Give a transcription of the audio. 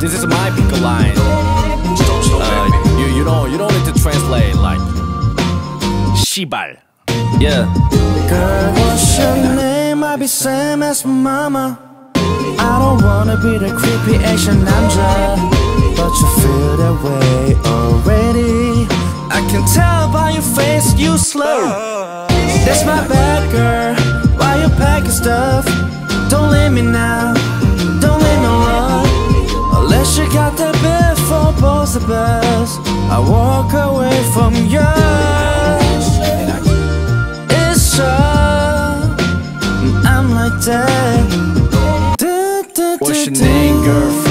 This is my pick line. You don't need to translate like 씨발. Yeah. Girl, what's your name? I be same as my mama. I don't wanna be the creepy Asian 남자, but you feel that way already. I can tell by your face you slow. That's my bad, girl. Why you packing stuff? Don't leave me now, don't leave me alone. Unless you got that bed for both of us, I walk away from you. It's so I'm like that. What's your name, girl?